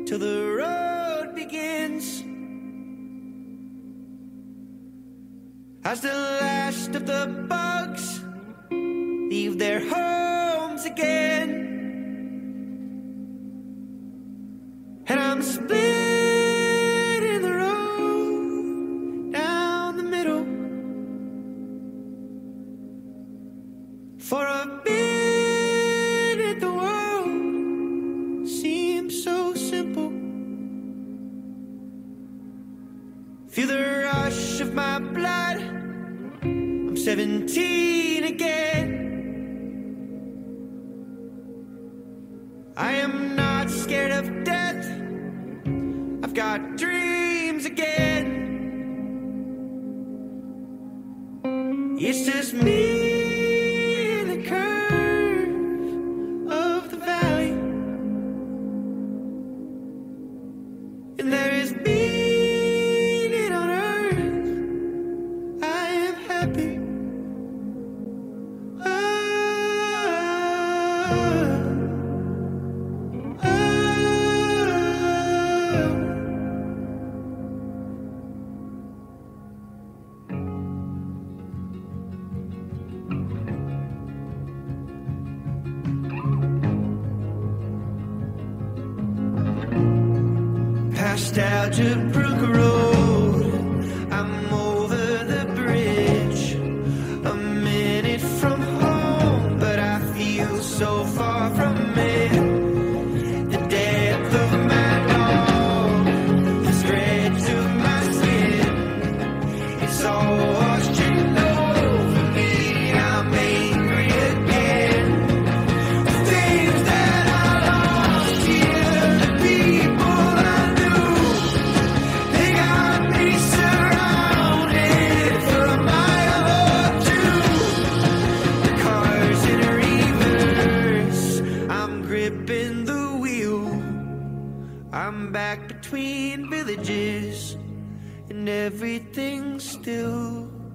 till the road begins. As the last of the bugs leave their homes again, and I'm split in the road down the middle. For a minute the world seems so simple. Feel the rush of my blood, I'm 17 again. I am not scared of death, I've got dreams again. It's just me in the curve of the valley, and there is meaning on earth. I am happy. Past Algebrook Road, I'm over the bridge. A minute from home, but I feel so far from it. The depth of my dog, the stretch of my skin, it's all washing over me. I'm angry again. The things that I lost here, the people I knew, they got me surrounded for a mile or two. The car's in reverse, I'm gripping the wheel. I'm back between villages, and everything's still.